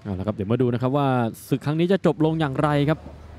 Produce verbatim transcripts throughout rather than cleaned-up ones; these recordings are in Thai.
เอาละครับเดี๋ยวมาดูนะครับว่าศึกครั้งนี้จะจบลงอย่างไรครับ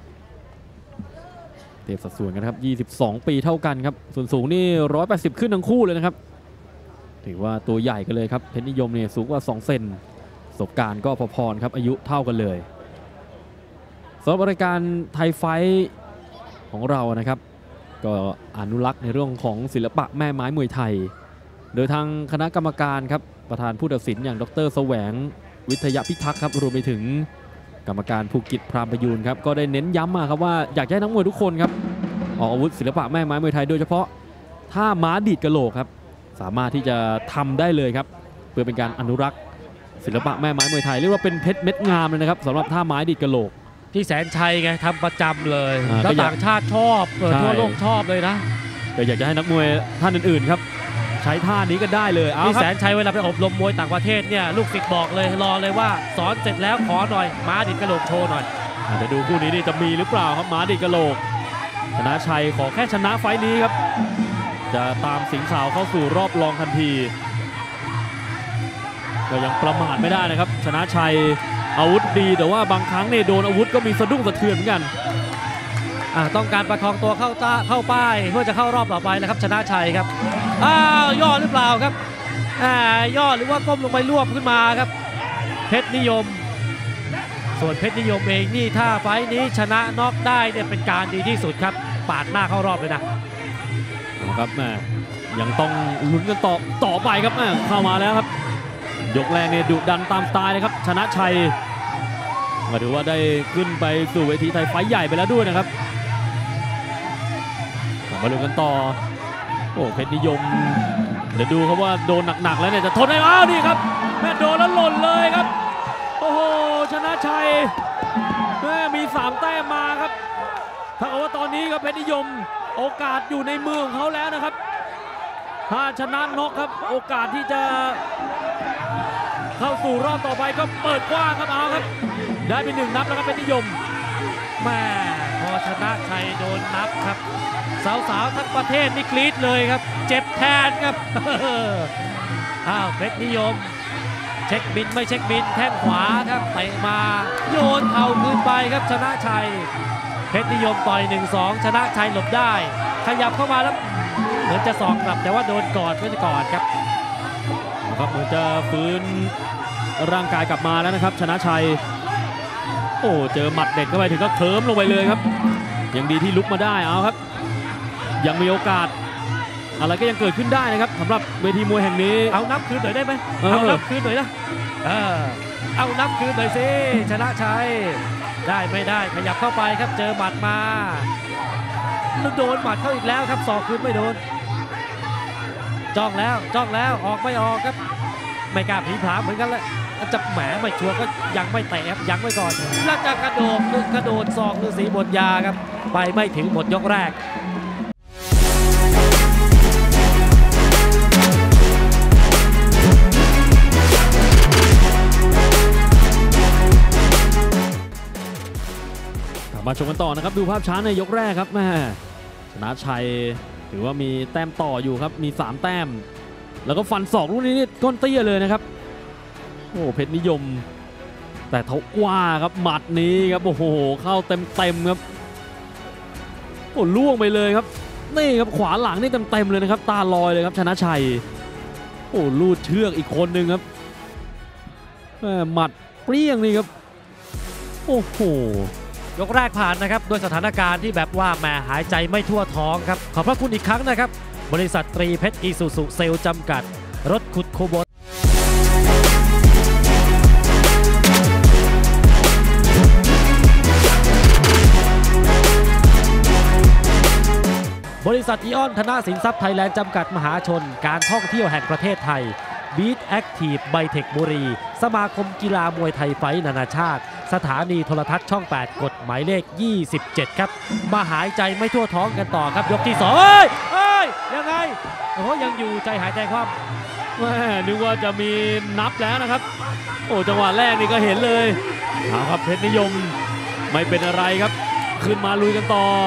เทียบสัดส่วนกันครับยี่สิบสองปีเท่ากันครับส่วนสูงนี่หนึ่งร้อยแปดสิบขึ้นทั้งคู่เลยนะครับถือว่าตัวใหญ่กันเลยครับเพชรนิยมเนี่ยสูงกว่าสองเซนประสบการณ์ก็พอๆครับอายุเท่ากันเลยสำหรับบริการไทยไฟท์ของเรานะครับก็อนุรักษ์ในเรื่องของศิลปะแม่ไม้มวยไทยโดยทางคณะกรรมการครับประธานผู้ตัดสินอย่างดร.แสวงวิทยาพิทักษ์ครับรวมไปถึงกรรมการภูกิจพรามประยูนครับก็ได้เน้นย้ำมาครับว่าอยากให้นักมวยทุกคนครับออกอาวุธศิลปะแม่ไม้มวยไทยโดยเฉพาะถ้าม้าดีดกะโหลกครับสามารถที่จะทำได้เลยครับเพื่อเป็นการอนุรักษ์ศิลปะแม่ไม้มวยไทยเรียกว่าเป็นเพชรเม็ดงามเลยนะครับสำหรับท่าไม้ดีดกะโหลกที่แสนชัยไงทำประจำเลยแล้วต่างชาติชอบทั่วโลกชอบเลยนะก็อยากจะให้นักมวยท่านอื่นๆครับใช้ท่านี้ก็ได้เลยเอาที่แสนชัยเวลาไปอบรมมวยต่างประเทศเนี่ยลูกศิษย์บอกเลยรอเลยว่าสอนเสร็จแล้วขอหน่อยม้าดิดกะโหลกโชว์หน่อยเดี๋ยวดูคู่นี้นี่จะมีหรือเปล่าครับม้าดิดกะโหลกชนะชัยขอแค่ชนะไฟล์นี้ครับจะตามสิงห์ขาวเข้าสู่รอบรองทันทีก็ยังประมาทไม่ได้นะครับชนะชัยอาวุธดีแต่ว่าบางครั้งเนี่ยโดนอาวุธก็มีสะดุ้งสะเทือนเหมือนกันต้องการประคองตัวเข้าต้าเข้าป้ายเพื่อจะเข้ารอบต่อไปนะครับชนะชัยครับอ้าวย่อหรือเปล่าครับอ่าย่อหรือว่าก้มลงไปรวบขึ้นมาครับเพชรนิยมส่วนเพชรนิยมเองนี่ถ้าไฟล์นี้ชนะน็อกได้เนี่ยเป็นการดีที่สุดครับปาดหน้าเข้ารอบเลยนะครับแม่ยังต้องลุ้นกันต่อต่อไปครับแม่เข้ามาแล้วครับยกแรกเนี่ยดุดันตามสไตล์นะครับชนะชัยมาดูว่าได้ขึ้นไปสู่เวทีไทยไฟท์ใหญ่ไปแล้วด้วยนะครับมาลุ้นกันต่อโอ้เพชรนิยมเดี๋ยวดูครับว่าโดนหนักๆแล้วเนี่ยจะทนได้อ้าวนี่ครับแม่โดนแล้วหล่นเลยครับโอ้โหชนะชัยแม่มีสามแต้มมาครับถ้าเกิดว่าตอนนี้ครับเพชรนิยมโอกาสอยู่ในมือของเขาแล้วนะครับถ้าชนะน็อกครับโอกาสที่จะเข้าสู่รอบต่อไปก็เปิดกว้างครับเอาครับได้ไปหนึ่งนับแล้วครับเพชรนิยมแม่พอชนะชัยโดนนับครับสาวๆทั้งประเทศนี่กรี๊ดเลยครับเจ็บแทนครับอ้าวเพชรนิยมเช็คบินไม่เช็คบินแข้งขวาครับเตะมาโยนเข่าคืนไปครับชนะชัยเพชรนิยมต่อย หนึ่งสอง ชนะชัยหลบได้ขยับเข้ามาแล้วเหมือนจะสอกกลับแต่ว่าโดนกอดไม่ได้กอดครับครับเหมือนจะฟื้นร่างกายกลับมาแล้วนะครับชนะชัยโอ้เจอหมัดเด็ดเข้าไปถึงก็เคลิ้มลงไปเลยครับยังดีที่ลุกมาได้เอาครับยังมีโอกาสอะไรก็ยังเกิดขึ้นได้นะครับสำหรับเวทีมวยแห่งนี้เอานับคืนหน่อยได้ไหมเอานับคืนหน่อยนะเออเอานับคืนหน่อยสิชนะชัยได้ไม่ได้ขยับเข้าไปครับเจอหมัดมาโดนหมัดเข้าอีกแล้วครับศอกคืนไม่โดนจ้องแล้วจ้องแล้วออกไม่ออกครับไม่กล้าผีผลามเหมือนกันเลยจะแหมไม่ชัวร์ก็ยังไม่แตะยังไว้ก่อนแล้วจะกระโดดกระโดดศอกฤาษีบทยาครับไปไม่ถึงหมดยกแรกมาชมกันต่อนะครับดูภาพช้าในยกแรกครับแม่ชนะชัยถือว่ามีแต้มต่ออยู่ครับมีสามแต้มแล้วก็ฟันศอกลูกนี้นี่ก้นเตี้ยเลยนะครับโอ้เพชรนิยมแต่เท้ากว้าครับหมัดนี้ครับโอ้โหเข้าเต็มเต็มครับโอ้ล่วงไปเลยครับนี่ครับขวาหลังนี่เต็มเต็มเลยนะครับตาลอยเลยครับชนะชัยโอ้ลูดเชือกอีกคนหนึ่งครับหมัดเปรี้ยงนี่ครับโอ้โหยกแรกผ่านนะครับโดยสถานการณ์ที่แบบว่าแม่หายใจไม่ทั่วท้องครับขอบพระคุณอีกครั้งนะครับบริษัทตรีเพชรอีซูซูเซลจำกัดรถขุดโคบอลบริษัทอีออนธนาสินทรัพย์ไทยแลนด์จำกัดมหาชนการท่องเที่ยวแห่งประเทศไทยบีทแอคทีฟไบเทคบุรีสมาคมกีฬามวยไทยไฟท์นานาชาติสถานีโทรทัศน์ช่องแปดกฎหมายเลขยี่สิบเจ็ดครับมาหายใจไม่ทั่วท้องกันต่อครับยกที่สองเอ้ยเอ้ยยังไงโอ้ยังอยู่ใจหายใจคว่ำแม่นึกว่าจะมีนับแล้วนะครับโอ้จังหวะแรกนี่ก็เห็นเลยเอาครับเพชรนิยมไม่เป็นอะไรครับขึ้นมาลุยกันต่อ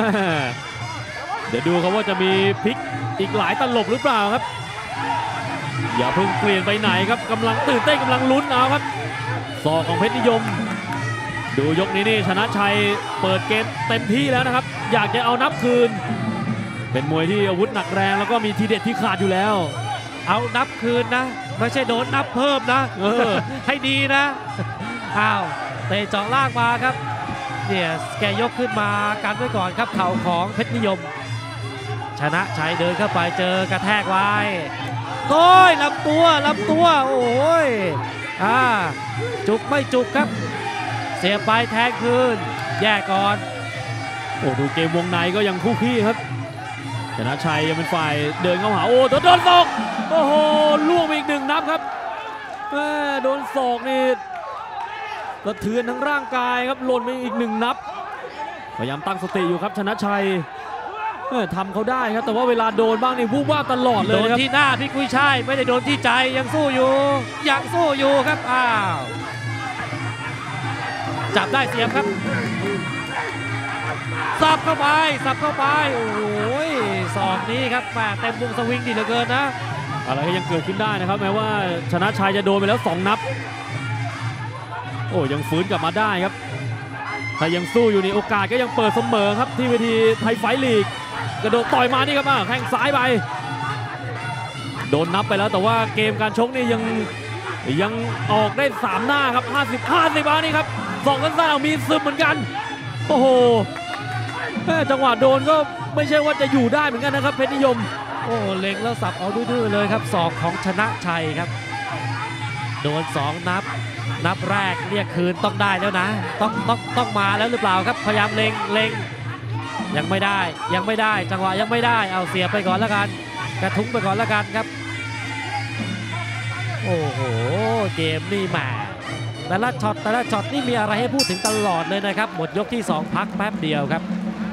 เดี๋ยวดูครับว่าจะมีพลิกอีกหลายตลบหรือเปล่าครับอย่าเพิ่งเปลี่ยนไปไหนครับกำลังตื่นเต้นกำลังลุ้นเอาครับศอกของเพชรนิยมดูยกนี้นี่ชนะชัยเปิดเกมเต็มที่แล้วนะครับอยากจะเอานับคืนเป็นมวยที่อาวุธหนักแรงแล้วก็มีทีเด็ดที่ขาดอยู่แล้วเอานับคืนนะไม่ใช่โดนนับเพิ่มนะเออ ให้ดีนะอ้าวเตะเจาะล่างมาครับเนี่ยแกยกขึ้นมากันไว้ก่อนครับเข่าของเพชรนิยมชนะชัยเดินเข้าไปเจอกระแทกไว้โอ้ยลำตัวลำตัวโอ้ยอ่าจุกไม่จุกครับเสียไปแทงคืนแยกก่อนโอ้ดูเกมวงในก็ยังคู่ขี้ครับชนะชัยยังเป็นฝ่ายเดินเข้าหาโอ้โดนศอกโอ้โหล่วงไปอีกหนึ่งนับครับโดนศอกนี่กระเทือนทั้งร่างกายครับหล่นไปอีกหนึ่งนับพยายามตั้งสติอยู่ครับชนะชัยทำเขาได้ครับแต่ว่าเวลาโดนบ้างนี่วูบวาบตลอดเลยครับโดนที่หน้าพี่กุ้ยช่ายไม่ได้โดนที่ใจยังสู้อยู่ยังสู้อยู่ครับอ้าวจับได้เสียบครับสับเข้าไปสับเข้าไปโอ้ยศอกนี้ครับแหมเต็มวงสวิงดีเหลือเกินนะอะไรก็ยังเกิดขึ้นได้นะครับแม้ว่าชนะชัยจะโดนไปแล้วสองนับโอ้ยังฟื้นกลับมาได้ครับถ้ายังสู้อยู่นี่โอกาสก็ยังเปิดเสมอครับที่เวทีไทยไฟท์ลีกกระโดดต่อยมานี่ครับแข้งซ้ายไปโดนนับไปแล้วแต่ว่าเกมการชกนี่ยังยังออกได้สามหน้าครับห้าสิบ ห้าสิบนี่ครับสองสั้นๆมีซึมเหมือนกันโอ้โหจังหวะโดนก็ไม่ใช่ว่าจะอยู่ได้เหมือนกันนะครับเพชรนิยมโอ้เล็งแล้วสับเอาดื้อๆเลยครับศอกของชนะชัยครับโดนสองนับนับแรกเรียกคืนต้องได้แล้วนะต้องต้องต้องมาแล้วหรือเปล่าครับพยายามเล็งเล็งยังไม่ได้ยังไม่ได้จังหวะยังไม่ได้เอาเสียไปก่อนแล้วกันกระทุ้งไปก่อนแล้วกันครับโอ้โหเกมนี่แหมแต่ละช็อตแต่ละช็อตนี่มีอะไรให้พูดถึงตลอดเลยนะครับหมดยกที่สองพักแป๊บเดียวครับ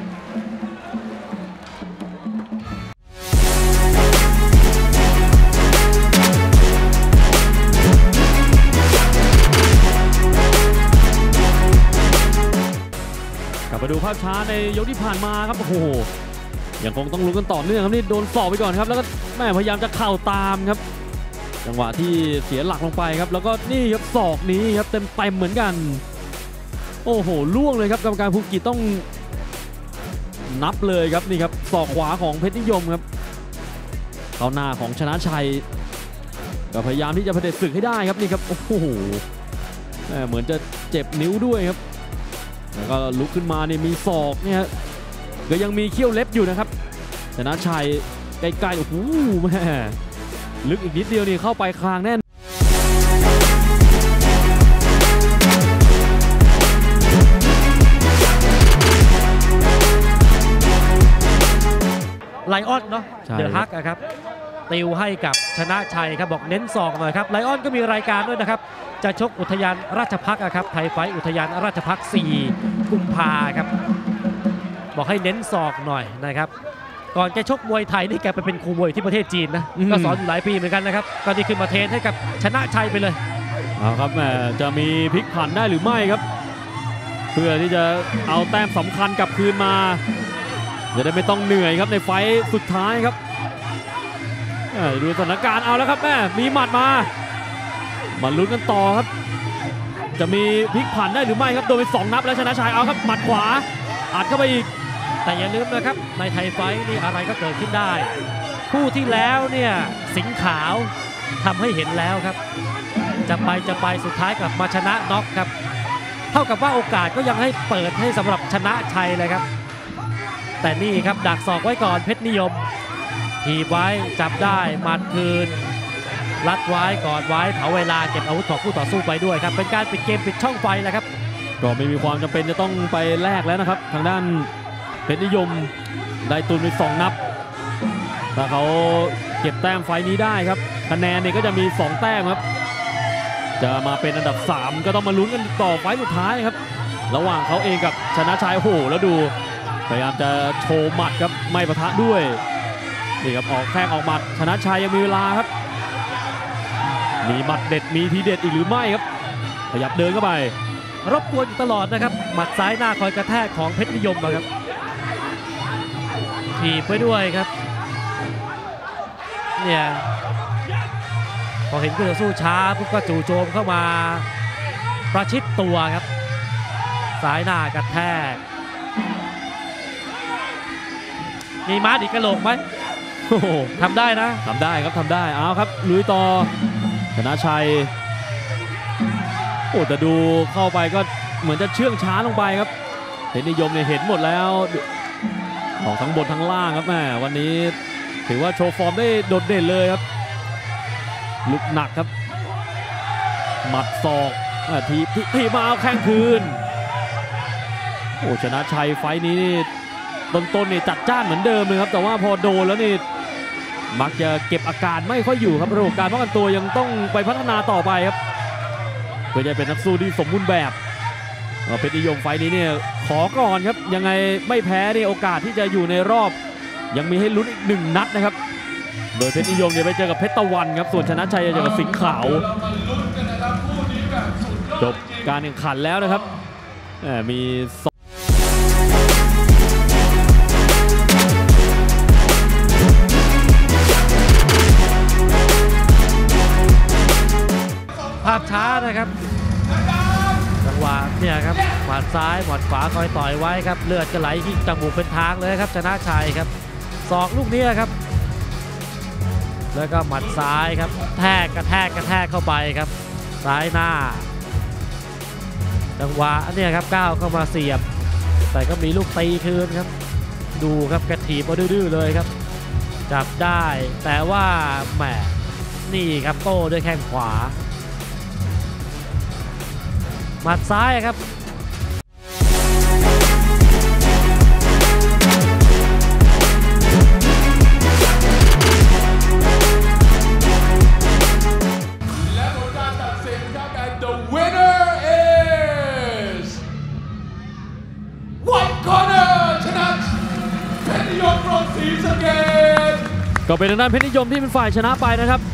กลับมาดูภาพช้าในยกที่ผ่านมาครับโอ้โหยังคงต้องลุ้นกันต่อเนื่องครับนี่โดนศอกไปก่อนครับแล้วก็แม่พยายามจะเข่าตามครับจังหวะที่เสียหลักลงไปครับแล้วก็นี่ครับศอกนี้ครับเต็มเต็มเหมือนกันโอ้โหล่วงเลยครับกรรมการภูกิต้องนับเลยครับนี่ครับศอกขวาของเพชรนิยมครับเข้าหน้าของชนะชัยก็พยายามที่จะเผด็จศึกให้ได้ครับนี่ครับโอ้โหเหมือนจะเจ็บนิ้วด้วยครับแล้วก็ลุกขึ้นมาเนี่ยมีศอกเนี่ยก็ยังมีเขี้ยวเล็บอยู่นะครับชนะชัยใกล้ๆโอ้โหแม่ลึกอีกนิดเดียวนี่เข้าไปคางแน่นไลออนเนาะเดอะฮักอะครับติวให้กับชนะชัยครับบอกเน้นศอกหน่อยครับไลออนก็มีรายการด้วยนะครับจะชกอุทยานราชพักอะครับไทยไฟอุทยานราชพักสี่กุมภาครับบอกให้เน้นศอกหน่อยนะครับก่อนแกชกมวยไทยนี่แกไปเป็นครูมวยที่ประเทศจีนนะก็สอนอยู่หลายปีเหมือนกันนะครับก็นี่ขึ้นมาเทรนให้กับชนะชัยไปเลยเอาครับแม่จะมีพลิกผันได้หรือไม่ครับเพื่อที่จะเอาแต้มสำคัญกลับคืนมาจะได้ไม่ต้องเหนื่อยครับในไฟท์สุดท้ายครับดูสถานการณ์เอาแล้วครับแม่มีหมัดมามาลุ้นกันต่อครับจะมีพลิกผันได้หรือไม่ครับโดนไปสองนับแล้วชนะชัยเอาครับหมัดขวาอัดเข้าไปอีกแต่อย่าลืมนะครับในไทยไฟท์นี่อะไรก็เกิดขึ้นได้คู่ที่แล้วเนี่ยสิงห์ขาวทำให้เห็นแล้วครับจะไปจะไปสุดท้ายกลับมาชนะน็อกครับเท่ากับว่าโอกาสก็ยังให้เปิดให้สำหรับชนะชัยเลยครับแต่นี่ครับดักศอกไว้ก่อนเพชรนิยมถีบไว้จับได้หมัดคืนรัดไว้กอดไว้เผาเวลาเก็บอาวุธของคู่ต่อสู้ไปด้วยครับเป็นการปิดเกมปิดช่องไฟแล้วครับก็ไม่มีความจำเป็นจะต้องไปแลกแล้วนะครับทางด้านเพชรนิยมได้ตุนไปสองนับถ้าเขาเก็บแต้มไฟนี้ได้ครับคะแนนเนี่ยก็จะมีสองแต้มครับจะมาเป็นอันดับสามก็ต้องมาลุ้นกันต่อไฟสุดท้ายครับระหว่างเขาเองกับชนะชัยโอ้โหแล้วดูพยายามจะโชว์หมัดครับไม่ปะทะด้วยนี่ครับออกแข้งออกหมัดชนะชัยยังมีเวลาครับมีหมัดเด็ดมีทีเด็ดอีกหรือไม่ครับขยับเดินเข้าไปรบกวนอยู่ตลอดนะครับหมัดซ้ายหน้าคอยกระแทกของเพชรนิยมนะครับถีบไปด้วยครับเนี่ยพอเห็นคู่ต่อสู้ช้าปุ๊บก็จู่โจมเข้ามาประชิดตัวครับสายหน้ากระแทกมีมาดิกระโหลกไหมโอ้โหทำได้นะทำได้ครับทำได้เอาครับลุยต่อชนะชัยโอ้แต่ดูเข้าไปก็เหมือนจะเชื่องช้าลงไปครับเพชรนิยมเนี่ยเห็นหมดแล้วของทั้งบนทั้งล่างครับแม่วันนี้ถือว่าโชว์ฟอร์มได้โดดเด่นเลยครับลุกหนักครับหมัดศอกอ่ะทีทีทีมาเอาแข้งคืนโอ้ชนะชัยไฟนี้นี่ต้นๆนี่จัดจ้านเหมือนเดิมเลยครับแต่ว่าพอโดนแล้วนี่มักจะเก็บอาการไม่ค่อยอยู่ครับระบบการป้องกันตัวยังต้องไปพัฒนาต่อไปครับเพื่อจะเป็นนักสู้ที่สมบูรณ์แบบเพชรนิยมไฟนี้เนี่ยขอก่อนครับยังไงไม่แพ้นี่โอกาสที่จะอยู่ในรอบยังมีให้ลุ้นอีกหนึ่งนัดนะครับโดยเพชรนิยมเนี่ยไปเจอกับเพชรตะวันครับส่วนชนะชัยจะเจอกับสิงห์ขาวจบการแข่งขันแล้วนะครับมีภาพช้านะครับจังหวะเนี่ยครับหมัดซ้ายหมัดขวาคอยต่อยไว้ครับเลือดจะไหลที่จมูกเป็นทางเลยครับชนะชัยครับศอกลูกนี้ครับแล้วก็หมัดซ้ายครับแทกกระแทกกระแทกเข้าไปครับซ้ายหน้าจังหวะเนี่ยครับก้าวเข้ามาเสียบแต่ก็มีลูกตีคืนครับดูครับกระถีบมาดื้อๆเลยครับจับได้แต่ว่าแหมนี่ครับโต้ด้วยแข้งขวาหมัดซ้ายครับและผลการตัดสินครับ and the winner is White Corner ชนะเพชรนิยมโปรศรีสะเกษก็เป็นทางด้านเพชรนิยมที่เป็นฝ่ายชนะไปนะครับ